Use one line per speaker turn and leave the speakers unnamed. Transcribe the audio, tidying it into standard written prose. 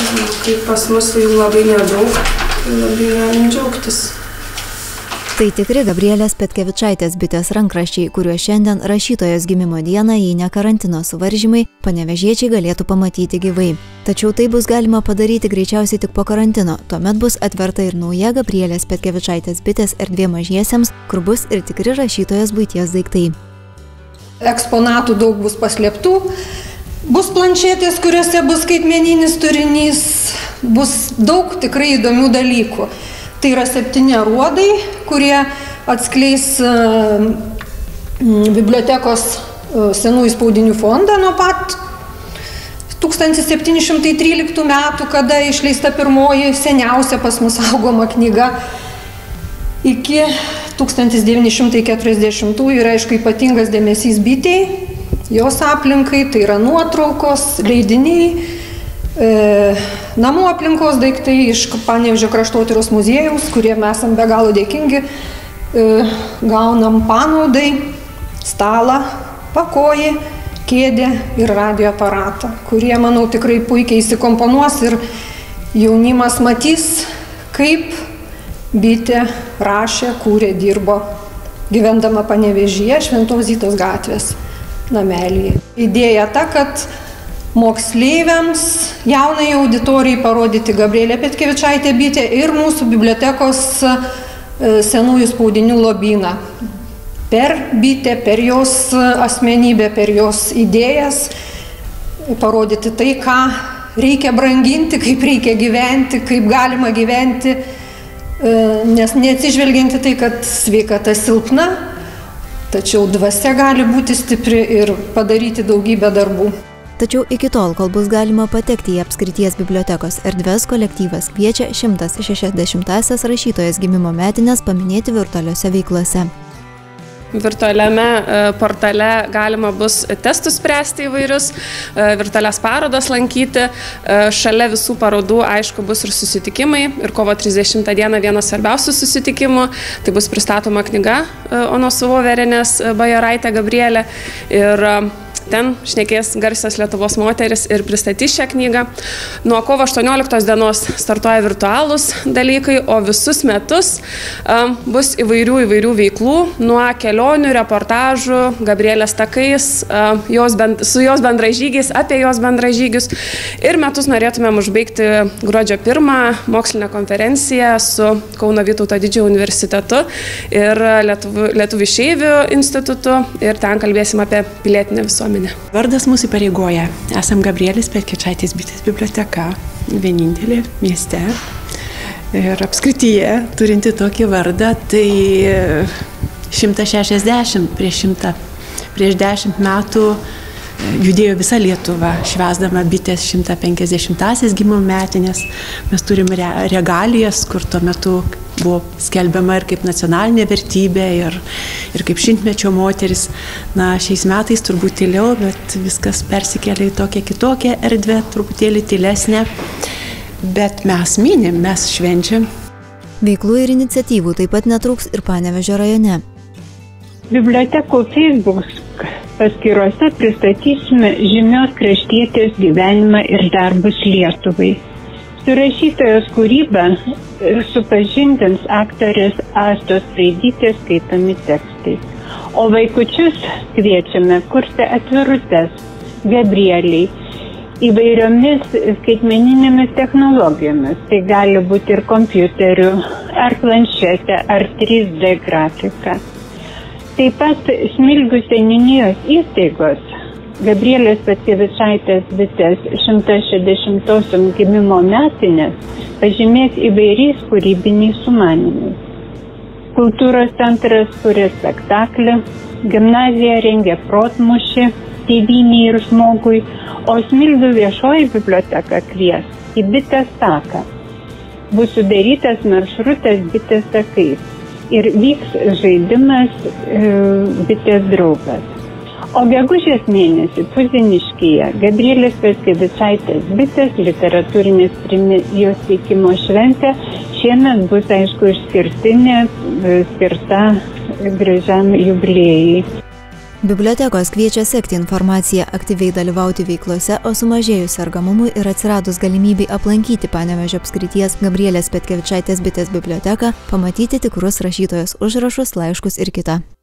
Kaip pas mus jų labai nedaug, labai galim džiaugtis.
Tai tikri Gabrielės Petkevičaitės bitės rankraščiai, kuriuo šiandien rašytojos gimimo dieną, jei ne karantino suvaržymai, panevėžiečiai galėtų pamatyti gyvai. Tačiau tai bus galima padaryti greičiausiai tik po karantino. Tuomet bus atverta ir nauja Gabrielės Petkevičaitės bitės erdvė mažiesiems, kur bus ir tikri rašytojos buities daiktai.
Eksponatų daug bus paslėptų, bus planšetės, kuriuose bus skaitmeninis turinys, bus daug tikrai įdomių dalykų. Tai yra 7 aruodai, kurie atskleis bibliotekos senųjų spaudinių fondą nuo pat 1713 metų, kada išleista pirmoji seniausia pas mus saugoma knyga, iki 1940 ir aišku ypatingas dėmesys bitei, jos aplinkai, tai yra nuotraukos, leidiniai, namų aplinkos daiktai iš Panevėžio kraštotyros muziejaus, kurie mes esam be galo dėkingi, gaunam panaudai, stalą, pakojį, kėdę ir radio aparatą, kurie, manau, tikrai puikiai įsikomponuos ir jaunimas matys, kaip bitė rašė, kūrė, dirbo, gyvendama Panevėžyje, Šventos Zitos gatvės namelyje. Idėja ta, kad moksleiviams, jaunai auditorijai parodyti Gabrielę Petkevičaitę bitę ir mūsų bibliotekos senųjų spaudinių lobyną. Per bitę, per jos asmenybę, per jos idėjas parodyti tai, ką reikia branginti, kaip reikia gyventi, kaip galima gyventi, nes neatsižvelgianti tai, kad sveikata silpna, tačiau dvasia gali būti stipri ir padaryti daugybę darbų.
Tačiau iki tol, kol bus galima patekti į apskrities bibliotekos erdves, kolektyvas kviečia 160-asias rašytojos gimimo metines paminėti virtualiose veiklose.
Virtualiame portale galima bus testus spręsti įvairius, virtualias parodas lankyti. Šalia visų parodų, aišku, bus ir susitikimai. Ir kovo 30 dieną vienas svarbiausių susitikimų. Tai bus pristatoma knyga Onos Voverienės Bajoraitė Gabrielė. Ir ten šnekės garsios Lietuvos moteris ir pristatys šią knygą. Nuo kovo 18 dienos startuoja virtualūs dalykai, o visus metus bus įvairių veiklų, nuo kelionių, reportažų, Gabrielės takais, su jos bendražygiais, apie jos bendražygius. Ir metus norėtumėm užbaigti gruodžio 1 mokslinę konferenciją su Kauno Vytauto Didžiojo universitetu ir Lietuvių išeivių institutu. Ir ten kalbėsim apie pilietinę visuomenę.
Vardas mūsų pareigoja. Esam Gabrielės Petkevičaitės bitės biblioteka, vienintelė mieste ir apskrityje turinti tokį vardą. Tai 160 prieš 10 metų judėjo visa Lietuva, švęsdama bitės 150-asias gimimo metinės. Mes turim regalijas, kur tuo metu buvo skelbiama ir kaip nacionalinė vertybė, ir kaip šimtmečio moteris. Na, šiais metais turbūt tyliau, bet viskas persikėlė į tokią kitokią erdvę, truputėlį tylesnę. Bet mes minim, mes švenčiam.
Veiklų ir iniciatyvų taip pat netrūks ir Panevėžio rajone.
Bibliotekų Facebook paskyrose pristatysime žymios kraštietės gyvenimą ir darbus Lietuvai. Su rašytojos kūryba supažindins aktorės Astos Raidytės skaitomi tekstai. O vaikučius kviečiame kurti atvirutes Gabrieliai įvairiomis skaitmeninėmis technologijomis. Tai gali būti ir kompiuteriu, ar planšetė, ar 3D grafika. Taip pat Smilgių seniūnijos įstaigos Gabrielės Petkevičaitės bitės 160-osiom gimimo metinės pažymės įvairiais kūrybiniais sumanymais. Kultūros centras kuria spektaklį, gimnazija rengia protmūšį tėvynei ir žmogui, o Smilgių viešoji biblioteka kvies į bitės taką. Bus sudarytas maršrutas bitės takais ir vyks žaidimas bitės draugas. O gegužės mėnesį Puziniškyje Gabrielės Petkevičaitės bitės literatūrinės premijos teikimo šventė šiemet bus, aišku, išskirtinė, skirta gražiam jubiliejui.
Bibliotekos kviečia sekti informaciją, aktyviai dalyvauti veiklose, o sumažėjus sergamumui ir atsiradus galimybei aplankyti Panevėžio apskrities Gabrielės Petkevičaitės bitės biblioteką, pamatyti tikrus rašytojos užrašus, laiškus ir kitą.